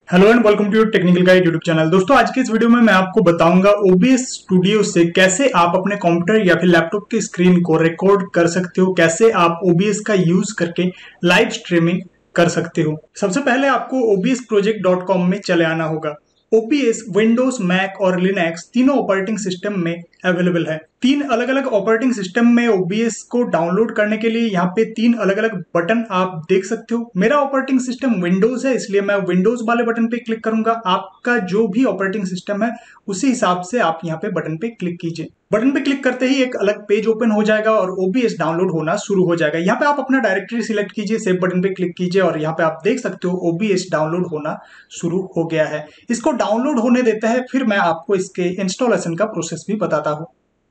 Hello and welcome to your technical guide YouTube channel. दोस्तों आज के इस वीडियो में मैं आपको बताऊंगा OBS स्टूडियो से कैसे आप अपने कंप्यूटर या फिर लैपटॉप की स्क्रीन को रिकॉर्ड कर सकते हो, कैसे आप OBS का यूज करके लाइव स्ट्रीमिंग कर सकते हो। सबसे पहले आपको obsproject.com में चले आना होगा। OBS विंडोज, मैक और लिनक्स तीनों ऑपरेटिंग सिस्टम में अवेलेबल है। तीन अलग अलग ऑपरेटिंग सिस्टम में OBS को डाउनलोड करने के लिए यहाँ पे तीन अलग अलग बटन आप देख सकते हो। मेरा ऑपरेटिंग सिस्टम विंडोज है, इसलिए मैं विंडोज वाले बटन पे क्लिक करूंगा। आपका जो भी ऑपरेटिंग सिस्टम है उसी हिसाब से आप यहाँ पे बटन पे क्लिक कीजिए। बटन पे क्लिक करते ही एक अलग पेज ओपन हो जाएगा और OBS डाउनलोड होना शुरू हो जाएगा। यहाँ पे आप अपना डायरेक्टरी सिलेक्ट कीजिए, सेव बटन पे क्लिक कीजिए और यहाँ पे आप देख सकते हो OBS डाउनलोड होना शुरू हो गया है। इसको डाउनलोड होने देता है, फिर मैं आपको इसके इंस्टॉलेशन का प्रोसेस भी बताता हूँ।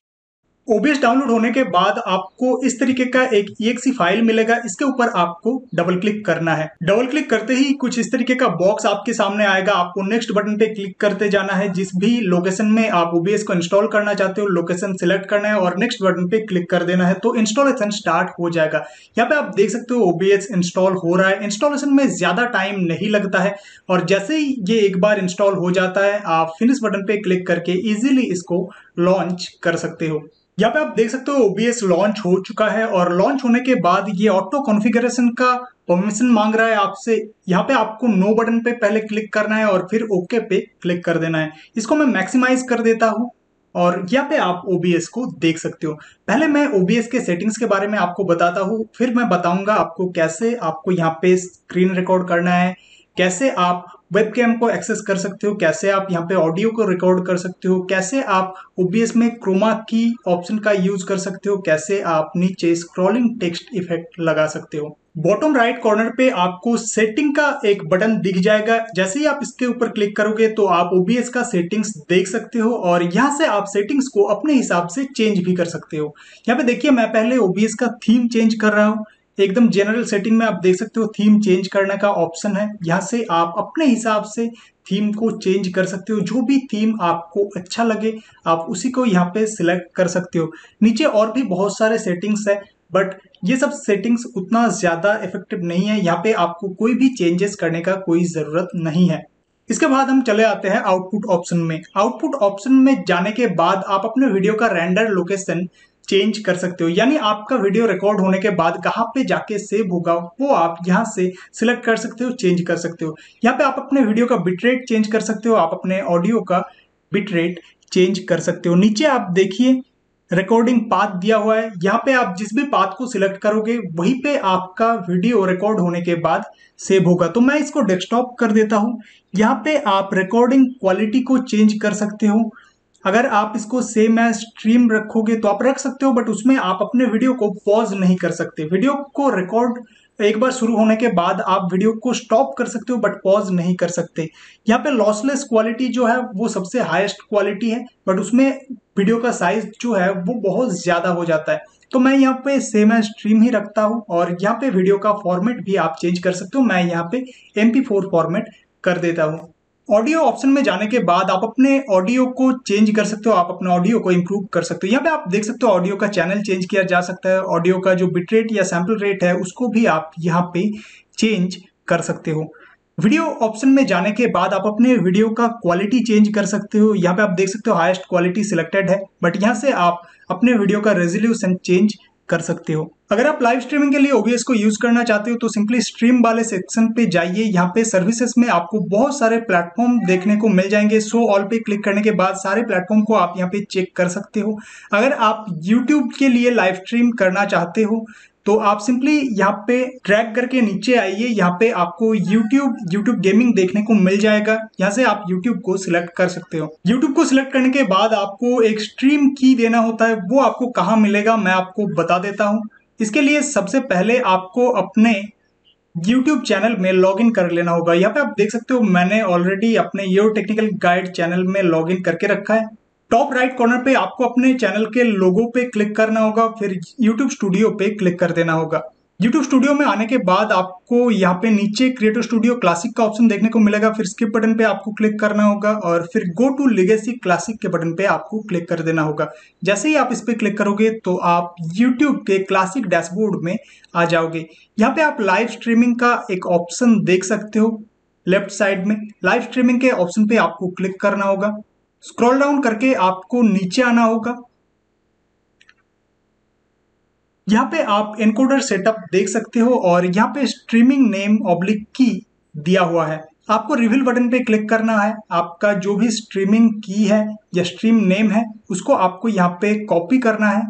OBS डाउनलोड होने के बाद आपको इस तरीके का एक exe फाइल मिलेगा। इसके ऊपर आपको डबल क्लिक करना है। डबल क्लिक करते ही कुछ इस तरीके का बॉक्स आपके सामने आएगा। आपको नेक्स्ट बटन पे क्लिक करते जाना है। जिस भी लोकेशन में आप OBS को इंस्टॉल करना चाहते हो लोकेशन सिलेक्ट करना है और नेक्स्ट बटन पे क्लिक कर देना है, तो इंस्टॉलेशन स्टार्ट हो जाएगा। यहाँ पे आप देख सकते हो OBS इंस्टॉल हो रहा है। इंस्टॉलेशन में ज्यादा टाइम नहीं लगता है और जैसे ही ये एक बार इंस्टॉल हो जाता है आप फिनिश बटन पे क्लिक करके इजीली इसको लॉन्च कर सकते हो। यहाँ पे आप देख सकते हो OBS लॉन्च हो चुका है और लॉन्च होने के बाद ये ऑटो कॉन्फ़िगरेशन का परमिशन मांग रहा है आपसे। यहाँ पे आपको नो बटन पे पहले क्लिक करना है और फिर ओके पे क्लिक कर देना है। इसको मैं मैक्सिमाइज कर देता हूँ और यहाँ पे आप OBS को देख सकते हो। पहले मैं OBS के सेटिंग्स के बारे में आपको बताता हूँ, फिर मैं बताऊंगा आपको कैसे आपको यहाँ पे स्क्रीन रिकॉर्ड करना है, कैसे आप वेबकैम को एक्सेस कर सकते हो, कैसे आप यहाँ पे ऑडियो को रिकॉर्ड कर सकते हो, कैसे आप OBS में क्रोमा की ऑप्शन का यूज कर सकते हो, कैसे आप नीचे स्क्रॉलिंग टेक्स्ट इफेक्ट लगा सकते हो। बॉटम राइट कॉर्नर पे आपको सेटिंग का एक बटन दिख जाएगा। जैसे ही आप इसके ऊपर क्लिक करोगे तो आप OBS का सेटिंग्स देख सकते हो और यहाँ से आप सेटिंग्स को अपने हिसाब से चेंज भी कर सकते हो। यहाँ पे देखिए मैं पहले OBS का थीम चेंज कर रहा हूँ। एकदम जनरल सेटिंग में आप देख सकते हो थीम चेंज करने का ऑप्शन है। यहाँ से आप अपने हिसाब से थीम को चेंज कर सकते हो। जो भी थीम आपको अच्छा लगे आप उसी को यहाँ पे सिलेक्ट कर सकते हो। नीचे और भी बहुत सारे सेटिंग्स है बट ये सब सेटिंग्स उतना ज्यादा इफेक्टिव नहीं है। यहाँ पे आपको कोई भी चेंजेस करने का कोई जरूरत नहीं है। इसके बाद हम चले आते हैं आउटपुट ऑप्शन में। आउटपुट ऑप्शन में जाने के बाद आप अपने वीडियो का रेंडर लोकेशन चेंज कर सकते हो, यानी आपका वीडियो रिकॉर्ड होने के बाद कहाँ पे जाके सेव होगा वो आप यहाँ से सिलेक्ट कर सकते हो, चेंज कर सकते हो। यहाँ पे आप अपने वीडियो का बिटरेट चेंज कर सकते हो, आप अपने ऑडियो का बिटरेट चेंज कर सकते हो। नीचे आप देखिए रिकॉर्डिंग पाथ दिया हुआ है। यहाँ पे आप जिस भी पाथ को सिलेक्ट करोगे वहीं पे आपका वीडियो रिकॉर्ड होने के बाद सेव होगा। तो मैं इसको डेस्कटॉप कर देता हूँ। यहाँ पे आप रिकॉर्डिंग क्वालिटी को चेंज कर सकते हो। अगर आप इसको सेम एज स्ट्रीम रखोगे तो आप रख सकते हो बट उसमें आप अपने वीडियो को पॉज नहीं कर सकते। वीडियो को रिकॉर्ड एक बार शुरू होने के बाद आप वीडियो को स्टॉप कर सकते हो बट पॉज नहीं कर सकते। यहाँ पे लॉसलेस क्वालिटी जो है वो सबसे हाईएस्ट क्वालिटी है बट उसमें वीडियो का साइज जो है वो बहुत ज्यादा हो जाता है। तो मैं यहाँ पे सेम एज स्ट्रीम ही रखता हूँ और यहाँ पे वीडियो का फॉर्मेट भी आप चेंज कर सकते हो। मैं यहाँ पे MP4 फॉर्मेट कर देता हूँ। ऑडियो ऑप्शन में जाने के बाद आप अपने ऑडियो को चेंज कर सकते हो, आप अपने ऑडियो को इंप्रूव कर सकते हो। यहाँ पे आप देख सकते हो ऑडियो का चैनल चेंज किया जा सकता है। ऑडियो का जो बिटरेट या सैंपल रेट है उसको भी आप यहाँ पे चेंज कर सकते हो। वीडियो ऑप्शन में जाने के बाद आप अपने वीडियो का क्वालिटी चेंज कर सकते हो। यहाँ पे आप देख सकते हो हाईएस्ट क्वालिटी सिलेक्टेड है बट यहाँ से आप अपने वीडियो का रेजोल्यूशन चेंज कर सकते हो। अगर आप लाइव स्ट्रीमिंग के लिए OBS को यूज करना चाहते हो तो सिंपली स्ट्रीम वाले सेक्शन पे जाइए। यहाँ पे सर्विसेज में आपको बहुत सारे प्लेटफॉर्म देखने को मिल जाएंगे। शो ऑल पे क्लिक करने के बाद सारे प्लेटफॉर्म को आप यहाँ पे चेक कर सकते हो। अगर आप YouTube के लिए लाइव स्ट्रीम करना चाहते हो तो आप सिंपली यहाँ पे ड्रैग करके नीचे आइए। यहाँ पे आपको YouTube गेमिंग देखने को मिल जाएगा। यहाँ से आप YouTube को सिलेक्ट कर सकते हो। YouTube को सिलेक्ट करने के बाद आपको एक स्ट्रीम की देना होता है, वो आपको कहाँ मिलेगा मैं आपको बता देता हूँ। इसके लिए सबसे पहले आपको अपने YouTube चैनल में लॉगिन कर लेना होगा। यहाँ पे आप देख सकते हो मैंने ऑलरेडी अपने योर टेक्निकल गाइड चैनल में लॉगिन करके रखा है। टॉप राइट कॉर्नर पे आपको अपने चैनल के लोगो पे क्लिक करना होगा, फिर YouTube स्टूडियो पे क्लिक कर देना होगा। YouTube स्टूडियो में आने के बाद आपको यहाँ पे नीचे क्रिएटर स्टूडियो क्लासिक का ऑप्शन देखने को मिलेगा। फिर स्किप बटन पे आपको क्लिक करना होगा और फिर गो टू लेगेसी क्लासिक के बटन पे आपको क्लिक कर देना होगा। जैसे ही आप इस पे क्लिक करोगे तो आप YouTube के क्लासिक डैशबोर्ड में आ जाओगे। यहाँ पे आप लाइव स्ट्रीमिंग का एक ऑप्शन देख सकते हो। लेफ्ट साइड में लाइव स्ट्रीमिंग के ऑप्शन पे आपको क्लिक करना होगा। स्क्रॉल डाउन करके आपको नीचे आना होगा। यहाँ पे आप एनकोडर सेटअप देख सकते हो और यहाँ पे स्ट्रीमिंग नेम ऑब्लिक की दिया हुआ है। आपको रिवील बटन पे क्लिक करना है। आपका जो भी स्ट्रीमिंग की है या स्ट्रीम नेम है उसको आपको यहाँ पे कॉपी करना है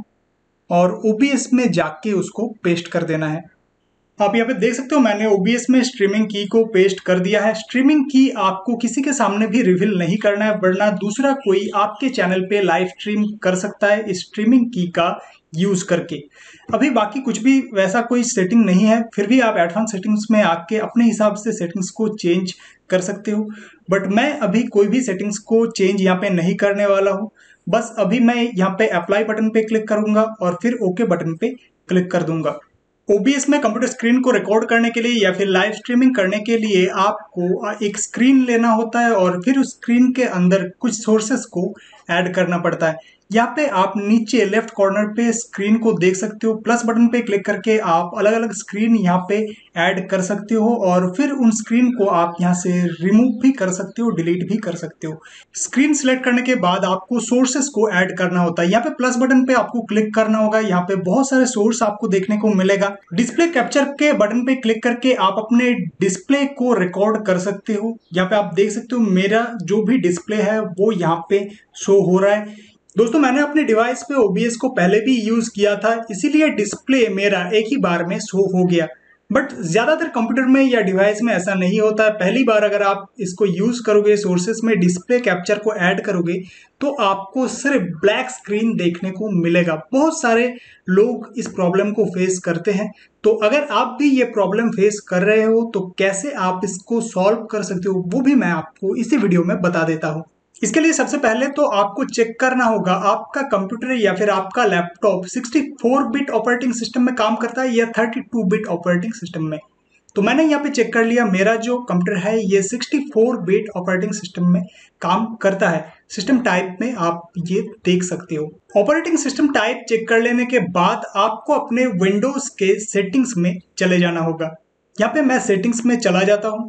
और OBS में जाके उसको पेस्ट कर देना है। आप यहाँ पे देख सकते हो मैंने OBS में स्ट्रीमिंग की को पेस्ट कर दिया है। स्ट्रीमिंग की आपको किसी के सामने भी रिवील नहीं करना है, वरना दूसरा कोई आपके चैनल पे लाइव स्ट्रीम कर सकता है इस स्ट्रीमिंग की का यूज करके। अभी बाकी कुछ भी वैसा कोई सेटिंग नहीं है, फिर भी आप एडवांस सेटिंग्स में आके अपने हिसाब से सेटिंग्स को चेंज कर सकते हो। बट मैं अभी कोई भी सेटिंग्स को चेंज यहाँ पे नहीं करने वाला हूँ। बस अभी मैं यहाँ पे अप्लाई बटन पे क्लिक करूंगा और फिर ओके बटन पे क्लिक कर दूंगा। OBS में कंप्यूटर स्क्रीन को रिकॉर्ड करने के लिए या फिर लाइव स्ट्रीमिंग करने के लिए आपको एक स्क्रीन लेना होता है और फिर उस स्क्रीन के अंदर कुछ सोर्सेस को ऐड करना पड़ता है। यहाँ पे आप नीचे लेफ्ट कॉर्नर पे स्क्रीन को देख सकते हो। प्लस बटन पे क्लिक करके आप अलग अलग स्क्रीन यहाँ पे ऐड कर सकते हो और फिर उन स्क्रीन को आप यहाँ से रिमूव भी कर सकते हो, डिलीट भी कर सकते हो। स्क्रीन सिलेक्ट करने के बाद आपको सोर्सेस को ऐड करना होता है। यहाँ पे प्लस बटन पे आपको क्लिक करना होगा। यहाँ पे बहुत सारे सोर्स आपको देखने को मिलेगा। डिस्प्ले कैप्चर के बटन पे क्लिक करके आप अपने डिस्प्ले को रिकॉर्ड कर सकते हो। यहाँ पे आप देख सकते हो मेरा जो भी डिस्प्ले है वो यहाँ पे शो हो रहा है। दोस्तों मैंने अपने डिवाइस पे OBS को पहले भी यूज किया था, इसीलिए डिस्प्ले मेरा एक ही बार में शो हो गया। बट ज्यादातर कंप्यूटर में या डिवाइस में ऐसा नहीं होता है। पहली बार अगर आप इसको यूज करोगे, सोर्सेस में डिस्प्ले कैप्चर को ऐड करोगे, तो आपको सिर्फ ब्लैक स्क्रीन देखने को मिलेगा। बहुत सारे लोग इस प्रॉब्लम को फेस करते हैं। तो अगर आप भी ये प्रॉब्लम फेस कर रहे हो तो कैसे आप इसको सॉल्व कर सकते हो वो भी मैं आपको इसी वीडियो में बता देता हूँ। इसके लिए सबसे पहले तो आपको चेक करना होगा आपका कंप्यूटर या फिर आपका लैपटॉप 64 बिट ऑपरेटिंग सिस्टम में काम करता है या 32 बिट ऑपरेटिंग सिस्टम में। तो मैंने यहाँ पे चेक कर लिया, मेरा जो कंप्यूटर है ये 64 बिट ऑपरेटिंग सिस्टम में काम करता है। सिस्टम टाइप में आप ये देख सकते हो। ऑपरेटिंग सिस्टम टाइप चेक कर लेने के बाद आपको अपने विंडोज के सेटिंग्स में चले जाना होगा। यहाँ पे मैं सेटिंग्स में चला जाता हूँ।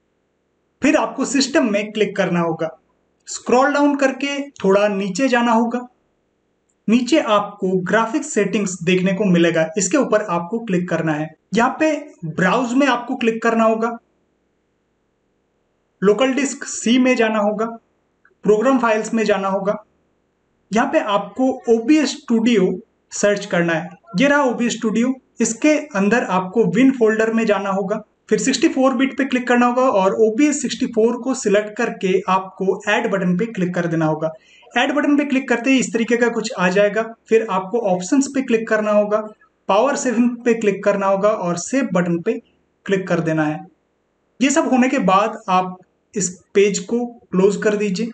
फिर आपको सिस्टम में क्लिक करना होगा। स्क्रॉल डाउन करके थोड़ा नीचे जाना होगा। नीचे आपको ग्राफिक्स सेटिंग्स देखने को मिलेगा, इसके ऊपर आपको क्लिक करना है। यहाँ पे ब्राउज में आपको क्लिक करना होगा। लोकल डिस्क C में जाना होगा। प्रोग्राम फाइल्स में जाना होगा। यहाँ पे आपको OBS स्टूडियो सर्च करना है। ये रहा OBS स्टूडियो। इसके अंदर आपको विन फोल्डर में जाना होगा। फिर 64 बिट पे क्लिक करना होगा और OBS 64 को सिलेक्ट करके आपको ऐड बटन पे क्लिक कर देना होगा। ऐड बटन पे क्लिक करते ही इस तरीके का कुछ आ जाएगा। फिर आपको ऑप्शंस पे क्लिक करना होगा, पावर सेविंग पे क्लिक करना होगा और सेव बटन पे क्लिक कर देना है। ये सब होने के बाद आप इस पेज को क्लोज कर दीजिए।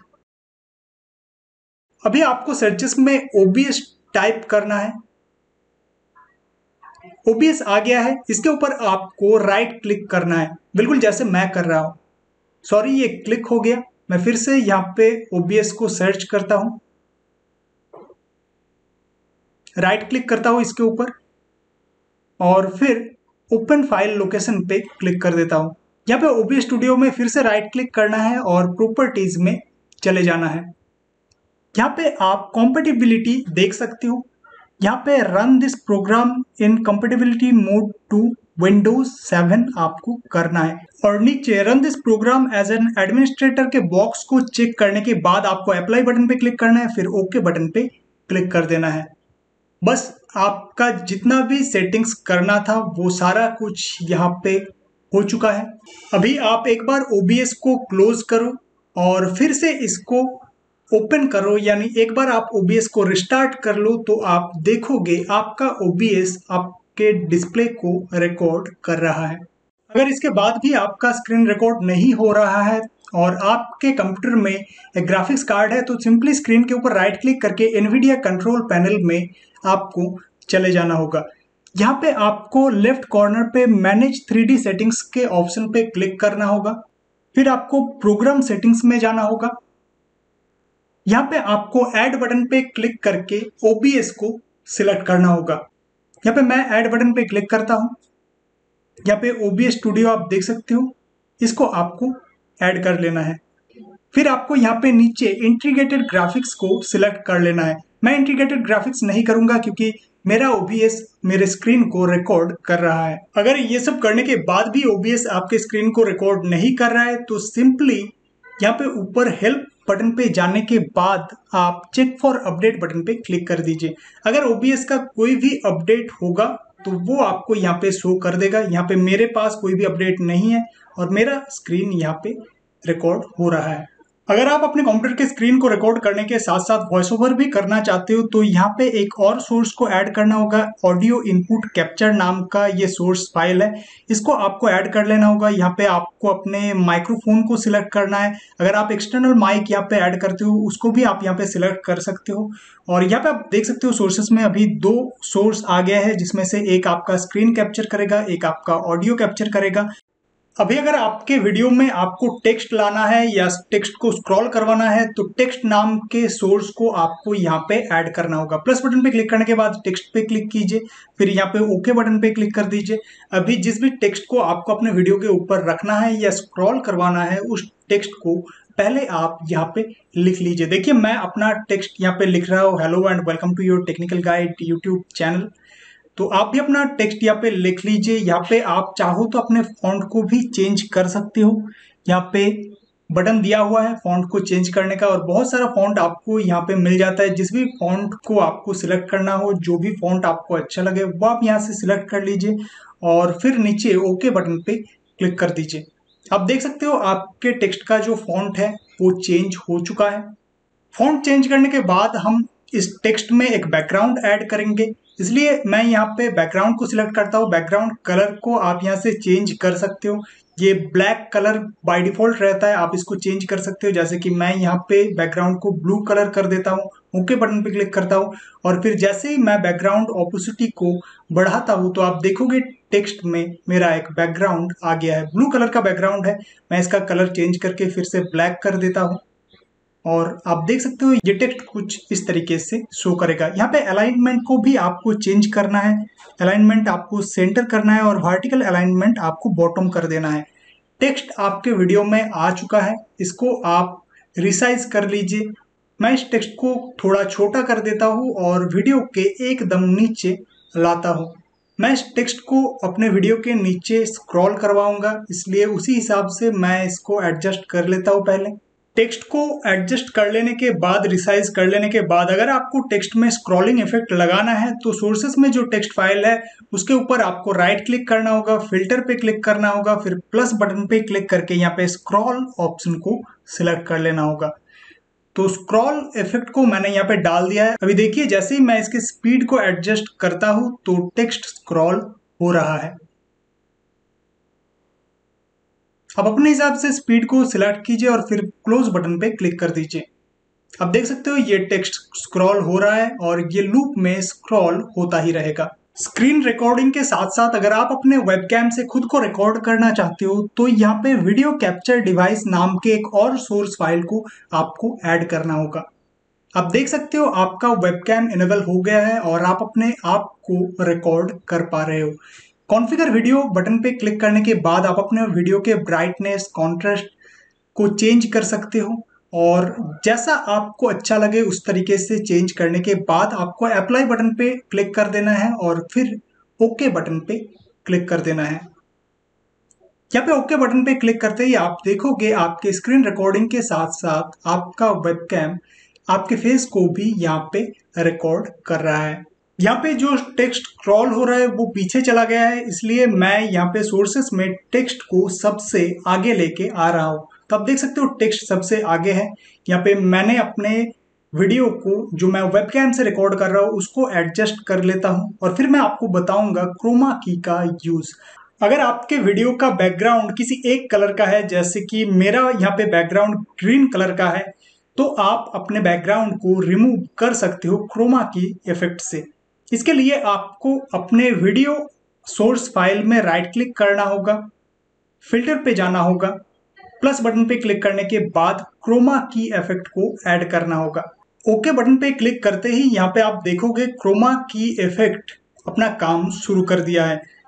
अभी आपको सर्चेस में OBS टाइप करना है। OBS आ गया है, इसके ऊपर आपको राइट क्लिक करना है, बिल्कुल जैसे मैं कर रहा हूं। सॉरी, ये क्लिक हो गया। मैं फिर से यहाँ पे OBS को सर्च करता हूं, राइट क्लिक करता हूं इसके ऊपर और फिर ओपन फाइल लोकेशन पे क्लिक कर देता हूं। यहाँ पे OBS स्टूडियो में फिर से राइट क्लिक करना है और प्रॉपर्टीज में चले जाना है। यहाँ पे आप कॉम्पेटिबिलिटी देख सकते हो। यहाँ पे run this program in compatibility mode to Windows 7 आपको करना है और नीचे run this program as an administrator के बॉक्स को चेक करने के बाद आपको अप्लाई बटन पे क्लिक करना है, फिर ओके बटन पे क्लिक कर देना है। बस आपका जितना भी सेटिंग्स करना था वो सारा कुछ यहाँ पे हो चुका है। अभी आप एक बार OBS को क्लोज करो और फिर से इसको ओपन करो, यानी एक बार आप OBS को रिस्टार्ट कर लो तो आप देखोगे आपका OBS आपके डिस्प्ले को रिकॉर्ड कर रहा है। अगर इसके बाद भी आपका स्क्रीन रिकॉर्ड नहीं हो रहा है और आपके कंप्यूटर में एक ग्राफिक्स कार्ड है तो सिंपली स्क्रीन के ऊपर राइट क्लिक करके NVIDIA कंट्रोल पैनल में आपको चले जाना होगा। यहाँ पे आपको लेफ्ट कॉर्नर पे मैनेज 3D सेटिंग्स के ऑप्शन पे क्लिक करना होगा। फिर आपको प्रोग्राम सेटिंग्स में जाना होगा। यहाँ पे आपको ऐड बटन पे क्लिक करके OBS को सिलेक्ट करना होगा। यहाँ पे मैं ऐड बटन पे क्लिक करता हूँ। यहाँ पे OBS स्टूडियो आप देख सकते हो। इसको आपको ऐड कर लेना है। फिर आपको यहाँ पे नीचे इंटीग्रेटेड ग्राफिक्स को सिलेक्ट कर लेना है। मैं इंटीग्रेटेड ग्राफिक्स नहीं करूंगा क्योंकि मेरा ओबीएस मेरे स्क्रीन को रिकॉर्ड कर रहा है। अगर ये सब करने के बाद भी ओबीएस आपके स्क्रीन को रिकॉर्ड नहीं कर रहा है तो सिंपली यहाँ पे ऊपर हेल्प बटन पे जाने के बाद आप चेक फॉर अपडेट बटन पे क्लिक कर दीजिए। अगर ओबीएस का कोई भी अपडेट होगा तो वो आपको यहाँ पे शो कर देगा। यहाँ पे मेरे पास कोई भी अपडेट नहीं है और मेरा स्क्रीन यहाँ पे रिकॉर्ड हो रहा है। अगर आप अपने कंप्यूटर के स्क्रीन को रिकॉर्ड करने के साथ साथ वॉइस ओवर भी करना चाहते हो तो यहाँ पे एक और सोर्स को ऐड करना होगा। ऑडियो इनपुट कैप्चर नाम का ये सोर्स फाइल है, इसको आपको ऐड कर लेना होगा। यहाँ पे आपको अपने माइक्रोफोन को सिलेक्ट करना है। अगर आप एक्सटर्नल माइक यहाँ पे ऐड करते हो उसको भी आप यहाँ पे सिलेक्ट कर सकते हो। और यहाँ पे आप देख सकते हो सोर्सेस में अभी 2 सोर्स आ गया है, जिसमें से एक आपका स्क्रीन कैप्चर करेगा, एक आपका ऑडियो कैप्चर करेगा। अभी अगर आपके वीडियो में आपको टेक्स्ट लाना है या टेक्स्ट को स्क्रॉल करवाना है तो टेक्स्ट नाम के सोर्स को आपको यहाँ पे ऐड करना होगा। प्लस बटन पे क्लिक करने के बाद टेक्स्ट पे क्लिक कीजिए, फिर यहाँ पे ओके बटन पे क्लिक कर दीजिए। अभी जिस भी टेक्स्ट को आपको अपने वीडियो के ऊपर रखना है या स्क्रॉल करवाना है उस टेक्स्ट को पहले आप यहाँ पे लिख लीजिए। देखिए मैं अपना टेक्स्ट यहाँ पे लिख रहा हूँ, hello and welcome to your technical guide YouTube channel. तो आप भी अपना टेक्स्ट यहाँ पे लिख लीजिए। यहाँ पे आप चाहो तो अपने फॉन्ट को भी चेंज कर सकते हो। यहाँ पे बटन दिया हुआ है फॉन्ट को चेंज करने का और बहुत सारा फॉन्ट आपको यहाँ पे मिल जाता है। जिस भी फॉन्ट को आपको सिलेक्ट करना हो, जो भी फॉन्ट आपको अच्छा लगे वो आप यहाँ से सिलेक्ट कर लीजिए और फिर नीचे ओके बटन पे क्लिक कर दीजिए। आप देख सकते हो आपके टेक्स्ट का जो फॉन्ट है वो चेंज हो चुका है। फॉन्ट चेंज करने के बाद हम इस टेक्स्ट में एक बैकग्राउंड ऐड करेंगे, इसलिए मैं यहाँ पे बैकग्राउंड को सिलेक्ट करता हूँ। बैकग्राउंड कलर को आप यहाँ से चेंज कर सकते हो। ये ब्लैक कलर बाय डिफॉल्ट रहता है, आप इसको चेंज कर सकते हो। जैसे कि मैं यहाँ पे बैकग्राउंड को ब्लू कलर कर देता हूँ, ओके बटन पे क्लिक करता हूँ और फिर जैसे ही मैं बैकग्राउंड ऑपोसिटी को बढ़ाता हूँ तो आप देखोगे टेक्स्ट में मेरा एक बैकग्राउंड आ गया है। ब्लू कलर का बैकग्राउंड है, मैं इसका कलर चेंज करके फिर से ब्लैक कर देता हूँ और आप देख सकते हो ये टेक्स्ट कुछ इस तरीके से शो करेगा। यहाँ पे अलाइनमेंट को भी आपको चेंज करना है। अलाइनमेंट आपको सेंटर करना है और वर्टिकल अलाइनमेंट आपको बॉटम कर देना है। टेक्स्ट आपके वीडियो में आ चुका है, इसको आप रिसाइज कर लीजिए। मैं इस टेक्स्ट को थोड़ा छोटा कर देता हूँ और वीडियो के एकदम नीचे लाता हूँ। मैं इस टेक्स्ट को अपने वीडियो के नीचे स्क्रॉल करवाऊंगा, इसलिए उसी हिसाब से मैं इसको एडजस्ट कर लेता हूँ। पहले टेक्स्ट को एडजस्ट कर लेने के बाद, रिसाइज कर लेने के बाद अगर आपको टेक्स्ट में स्क्रॉलिंग इफेक्ट लगाना है तो सोर्सेस में जो टेक्स्ट फाइल है उसके ऊपर आपको राइट क्लिक करना होगा, फिल्टर पे क्लिक करना होगा, फिर प्लस बटन पे क्लिक करके यहाँ पे स्क्रॉल ऑप्शन को सिलेक्ट कर लेना होगा। तो स्क्रॉल इफेक्ट को मैंने यहाँ पे डाल दिया है। अभी देखिए जैसे ही मैं इसकी स्पीड को एडजस्ट करता हूं तो टेक्स्ट स्क्रॉल हो रहा है। आप अपने हिसाब से स्पीड को सिलेक्ट कीजिए और फिर क्लोज बटन पे क्लिक कर दीजिए। आप देख सकते हो ये टेक्स्ट स्क्रॉल हो रहा है और ये लूप में स्क्रॉल होता ही रहेगा। स्क्रीन रिकॉर्डिंग के साथ साथ अगर आप अपने वेबकैम से खुद को रिकॉर्ड करना चाहते हो तो यहाँ पे वीडियो कैप्चर डिवाइस नाम के एक और सोर्स फाइल को आपको ऐड करना होगा। आप देख सकते हो आपका वेबकैम इनेबल हो गया है और आप अपने आप को रिकॉर्ड कर पा रहे हो। कॉन्फ़िगर वीडियो बटन पे क्लिक करने के बाद आप अपने वीडियो के ब्राइटनेस, कॉन्ट्रास्ट को चेंज कर सकते हो और जैसा आपको अच्छा लगे उस तरीके से चेंज करने के बाद आपको अप्लाई बटन पे क्लिक कर देना है और फिर ओके बटन पे क्लिक कर देना है। यहाँ पे ओके बटन पे क्लिक करते ही आप देखोगे आपके स्क्रीन रिकॉर्डिंग के साथ साथ आपका वेबकैम आपके फेस को भी यहाँ पे रिकॉर्ड कर रहा है। यहाँ पे जो टेक्स्ट स्क्रॉल हो रहा है वो पीछे चला गया है, इसलिए मैं यहाँ पे सोर्सेस में टेक्स्ट को सबसे आगे लेके आ रहा हूँ। तो आप देख सकते हो टेक्स्ट सबसे आगे है। यहाँ पे मैंने अपने वीडियो को जो मैं वेबकैम से रिकॉर्ड कर रहा हूँ उसको एडजस्ट कर लेता हूँ और फिर मैं आपको बताऊंगा क्रोमा की का यूज। अगर आपके वीडियो का बैकग्राउंड किसी एक कलर का है, जैसे कि मेरा यहाँ पे बैकग्राउंड ग्रीन कलर का है, तो आप अपने बैकग्राउंड को रिमूव कर सकते हो क्रोमा की इफेक्ट से। इसके लिए आपको अपने वीडियो सोर्स फाइल में राइट क्लिक करना होगा, फिल्टर पे जाना होगा, प्लस बटन पे क्लिक करने के बाद क्रोमा की इफेक्ट को ऐड करना होगा। ओके बटन पे क्लिक करते ही यहाँ पे आप देखोगे क्रोमा की इफेक्ट अपना काम शुरू कर दिया है।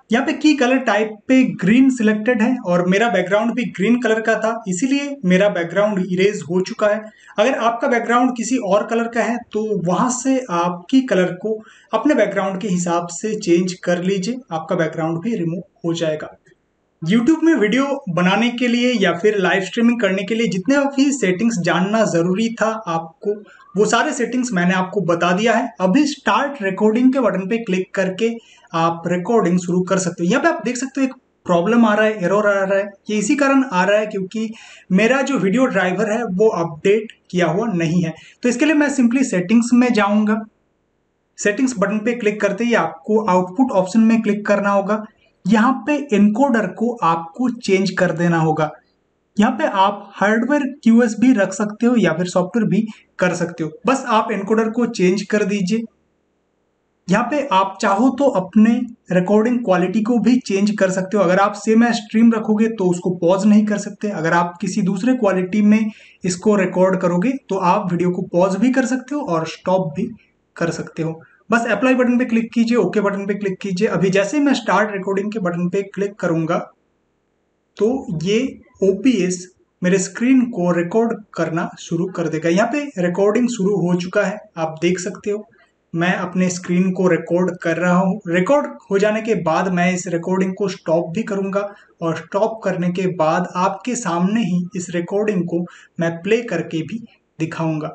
यहाँ पे की कलर टाइप पे ग्रीन सिलेक्टेड है और मेरा बैकग्राउंड भी ग्रीन कलर का था, इसीलिए मेरा बैकग्राउंड इरेज हो चुका है। अगर आपका बैकग्राउंड किसी और कलर का है तो वहां से आप की कलर को अपने बैकग्राउंड के हिसाब से चेंज कर लीजिए, आपका बैकग्राउंड भी रिमूव हो जाएगा। YouTube में वीडियो बनाने के लिए या फिर लाइव स्ट्रीमिंग करने के लिए जितने भी सेटिंग्स जानना जरूरी था आपको, वो सारे सेटिंग्स मैंने आपको बता दिया है। अभी स्टार्ट रिकॉर्डिंग के बटन पे क्लिक करके आप रिकॉर्डिंग शुरू कर सकते हो। यहाँ पे आप देख सकते हो एक प्रॉब्लम आ रहा है, एरर आ रहा है। ये इसी कारण आ रहा है क्योंकि मेरा जो वीडियो ड्राइवर है वो अपडेट किया हुआ नहीं है। तो इसके लिए मैं सिंपली सेटिंग्स में जाऊंगा। सेटिंग्स बटन पे क्लिक करते ही आपको आउटपुट ऑप्शन में क्लिक करना होगा। यहाँ पे एनकोडर को आपको चेंज कर देना होगा। यहाँ पे आप हार्डवेयर क्यूएस भी रख सकते हो या फिर सॉफ्टवेयर भी कर सकते हो, बस आप एनकोडर को चेंज कर दीजिए। यहाँ पे आप चाहो तो अपने रिकॉर्डिंग क्वालिटी को भी चेंज कर सकते हो। अगर आप सेम स्ट्रीम रखोगे तो उसको पॉज नहीं कर सकते। अगर आप किसी दूसरे क्वालिटी में इसको रिकॉर्ड करोगे तो आप वीडियो को पॉज भी कर सकते हो और स्टॉप भी कर सकते हो। बस अप्लाई बटन पे क्लिक कीजिए, ओके बटन पे क्लिक कीजिए। अभी जैसे ही मैं स्टार्ट रिकॉर्डिंग के बटन पे क्लिक करूंगा तो ये ओबीएस मेरे स्क्रीन को रिकॉर्ड करना शुरू कर देगा। यहाँ पे रिकॉर्डिंग शुरू हो चुका है, आप देख सकते हो। मैं अपने स्क्रीन को रिकॉर्ड कर रहा हूँ। रिकॉर्ड हो जाने के बाद मैं इस रिकॉर्डिंग को स्टॉप भी करूंगा और स्टॉप करने के बाद आपके सामने ही इस रिकॉर्डिंग को मैं प्ले करके भी दिखाऊंगा।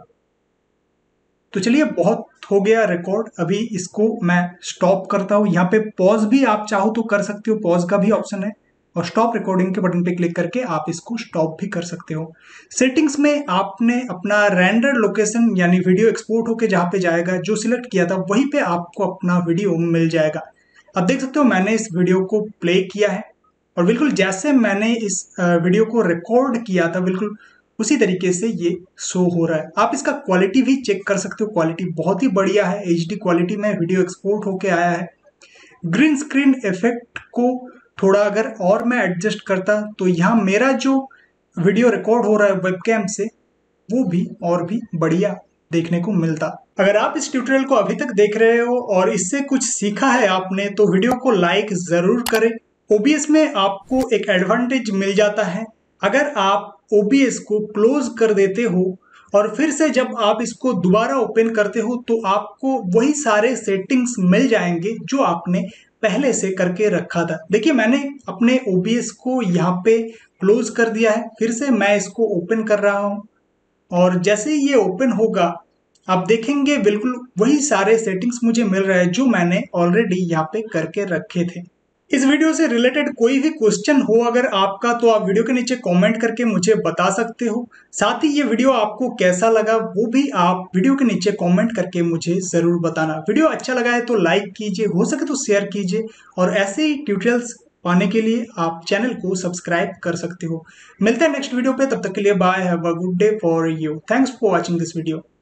तो चलिए, बहुत हो गया रिकॉर्ड, अभी इसको मैं स्टॉप करता हूँ। यहाँ पे पॉज भी आप चाहो तो कर सकते हो, पॉज का भी ऑप्शन है और स्टॉप रिकॉर्डिंग के बटन पे क्लिक करके आप इसको स्टॉप भी कर सकते हो। सेटिंग्स में आपने अपना रेंडर लोकेशन यानी वीडियो एक्सपोर्ट होके जहाँ पे जाएगा, जो सिलेक्ट किया था वहीं पे आपको अपना वीडियो मिल जाएगा। अब देख सकते हो मैंने इस वीडियो को प्ले किया है और बिल्कुल जैसे मैंने इस वीडियो को रिकॉर्ड किया था बिल्कुल उसी तरीके से ये शो हो रहा है। आप इसका क्वालिटी भी चेक कर सकते हो, क्वालिटी बहुत ही बढ़िया है, एचडी क्वालिटी में वीडियो एक्सपोर्ट होके आया है। ग्रीन स्क्रीन इफेक्ट को थोड़ा अगर और मैं एडजस्ट करता तो यहाँ मेरा जो वीडियो रिकॉर्ड हो रहा है वेबकैम से वो भी और भी बढ़िया देखने को मिलता। अगर आप इस ट्यूटोरियल को अभी तक देख रहे हो और इससे कुछ सीखा है आपने तो वीडियो को लाइक जरूर करें। ओबीएस में आपको एक एडवांटेज मिल जाता है, अगर आप ओबीएस को क्लोज कर देते हो और फिर से जब आप इसको दोबारा ओपन करते हो तो आपको वही सारे सेटिंग्स मिल जाएंगे जो आपने पहले से करके रखा था। देखिए मैंने अपने ओबीएस को यहाँ पे क्लोज कर दिया है, फिर से मैं इसको ओपन कर रहा हूँ और जैसे ही ये ओपन होगा आप देखेंगे बिल्कुल वही सारे सेटिंग्स मुझे मिल रहे हैं जो मैंने ऑलरेडी यहाँ पे करके रखे थे। इस वीडियो से रिलेटेड कोई भी क्वेश्चन हो अगर आपका तो आप वीडियो के नीचे कमेंट करके मुझे बता सकते हो। साथ ही ये वीडियो आपको कैसा लगा वो भी आप वीडियो के नीचे कमेंट करके मुझे जरूर बताना। वीडियो अच्छा लगा है तो लाइक कीजिए, हो सके तो शेयर कीजिए और ऐसे ही ट्यूटोरियल्स पाने के लिए आप चैनल को सब्सक्राइब कर सकते हो। मिलते हैं नेक्स्ट वीडियो पे, तब तक के लिए bye, have a good day for you. Thanks for watching this video.